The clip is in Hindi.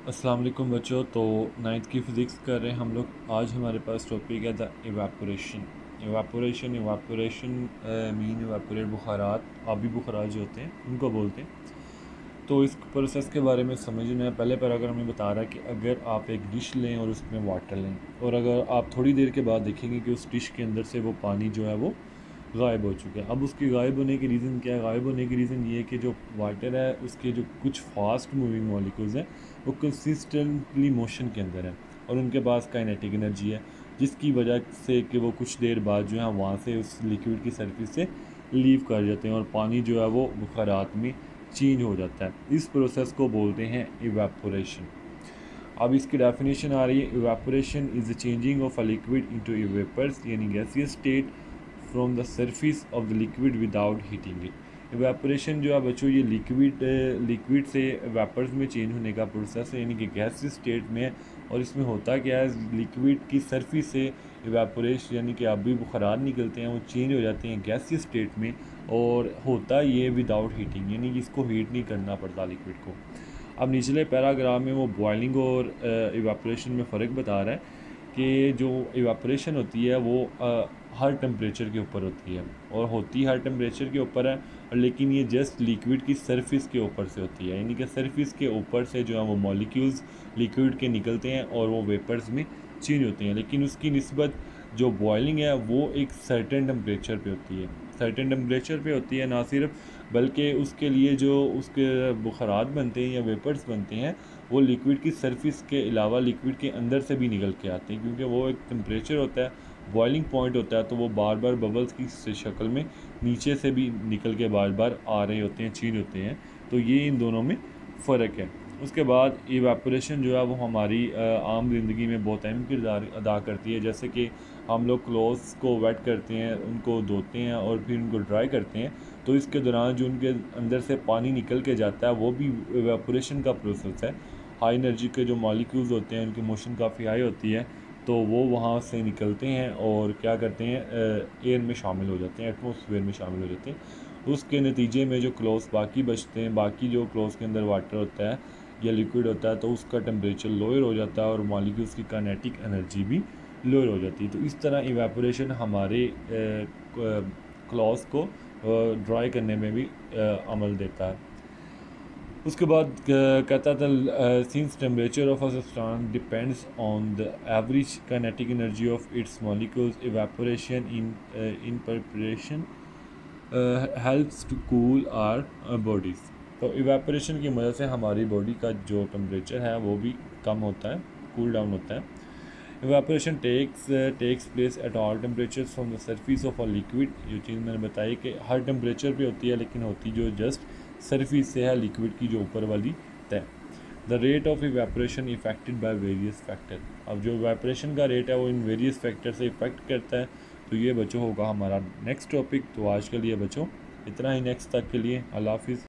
अस्सलाम वालेकुम बच्चों। तो नाइन्थ की फ़िज़िक्स कर रहे हैं हम लोग। आज हमारे पास टॉपिक है द एवापोरेशन मीन एवापोरेट बुखारात, आबी बुखारात जो होते हैं उनको बोलते हैं। तो इस प्रोसेस के बारे में समझना है। पहले पैराग्राफ में बता रहा है कि अगर आप एक डिश लें और उसमें वाटर लें और अगर आप थोड़ी देर के बाद देखेंगे कि उस डिश के अंदर से वो पानी जो है वो गायब हो चुका है। अब उसकी गायब होने की रीज़न क्या है? गायब होने की रीज़न ये है कि जो वाटर है उसके जो कुछ फास्ट मूविंग मॉलिक्यूल्स हैं वो कंसिस्टेंटली मोशन के अंदर हैं और उनके पास काइनेटिक एनर्जी है, जिसकी वजह से कि वो कुछ देर बाद जो है वहाँ से उस लिक्विड की सरफेस से लीव कर जाते हैं और पानी जो है वो बुखारात में चेंज हो जाता है। इस प्रोसेस को बोलते हैं इवेपोरेशन। अब इसकी डेफिनेशन आ रही है, evaporation is the changing of a liquid into a vapours यानी gaseous state from the surface of the liquid without heating it. Evaporation जो है बच्चों ये लिक्विड से वेपर्स में चेंज होने का प्रोसेस है, यानी कि गैसियस स्टेट में है। और इसमें होता क्या है, लिक्विड की सरफेस से इवेपोरेशन यानी कि आबी बुखारात निकलते हैं, वो चेंज हो जाते हैं गैसियस स्टेट में। और होता ये विदाउट हीटिंग, यानी कि इसको हीट नहीं करना पड़ता लिक्विड को। अब निचले पैराग्राफ में वो बॉइलिंग और इवापोरेशन में फ़र्क बता रहा है कि जो इवापोरेशन होती है वो हर टेम्परेचर के ऊपर होती है और होती हर टेम्परेचर के ऊपर है, लेकिन ये जस्ट लिक्विड की सरफेस के ऊपर से होती है, यानी कि सरफेस के ऊपर से जो है वो मॉलिक्यूल्स लिक्विड के निकलते हैं और वो वेपर्स में चेंज होते हैं। लेकिन उसकी निस्बत जो बॉइलिंग है वो एक सर्टेन टेम्परेचर पे होती है, सर्टेन टेम्परेचर पे होती है। ना सिर्फ बल्कि उसके लिए जो उसके बुखारात बनते हैं या वेपर्स बनते हैं वो लिक्विड की सरफेस के अलावा लिक्विड के अंदर से भी निकल के आते हैं, क्योंकि वो एक टेम्परेचर होता है, बॉइलिंग पॉइंट होता है, तो वो बार बार बबल्स की शक्ल में नीचे से भी निकल के बार बार आ रहे होते हैं, चेंज होते हैं। तो ये इन दोनों में फ़र्क है। उसके बाद इवेपोरेशन जो है वो हमारी आम ज़िंदगी में बहुत अहम किरदार अदा करती है। जैसे कि हम लोग क्लोथ्स को वेट करते हैं, उनको धोते हैं और फिर उनको ड्राई करते हैं, तो इसके दौरान जो उनके अंदर से पानी निकल के जाता है वो भी इवेपोरेशन का प्रोसेस है। हाई एनर्जी के जो मॉलिक्यूल्स होते हैं उनकी मोशन काफ़ी हाई होती है, तो वो वहाँ से निकलते हैं और क्या करते हैं, एयर में शामिल हो जाते हैं, एटमॉस्फेयर में शामिल हो जाते हैं। उसके नतीजे में जो क्लोथ्स बाकी बचते हैं, बाकी जो क्लोथ्स के अंदर वाटर होता है या लिक्विड होता है, तो उसका टेम्परेचर लोअर हो जाता है और मॉलिक्यूल्स की काइनेटिक एनर्जी भी लोअर हो जाती है। तो इस तरह इवेपोरेशन हमारे क्लॉथ्स को ड्राई करने में भी अमल देता है। उसके बाद कहता था, since temperature of a substance depends on the average kinetic energy of its molecules, evaporation in perspiration helps to cool our bodies. तो इवेपोरेशन की मदद से हमारी बॉडी का जो टेम्परेचर है वो भी कम होता है, कूल डाउन होता है। Evaporation takes place at all temperatures from the surface of a liquid. ये चीज़ मैंने बताई कि हर टेम्परेचर पे होती है, लेकिन होती जो जस्ट सरफेस से है लिक्विड की जो ऊपर वाली तय। The rate of evaporation affected by various factor. अब जो इवेपोरेशन का रेट है वो इन वेरियस फैक्टर से इफेक्ट करता है। तो ये बच्चों होगा हमारा नेक्स्ट टॉपिक। तो आज के लिए बच्चों इतना ही, नेक्स्ट तक के लिए अल्लाह हाफिज़।